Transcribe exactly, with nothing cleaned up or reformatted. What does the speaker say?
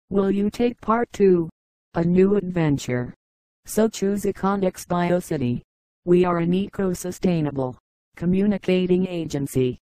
Will you take part two? A new adventure. So choose Econics BioCity. We are an eco-sustainable communicating agency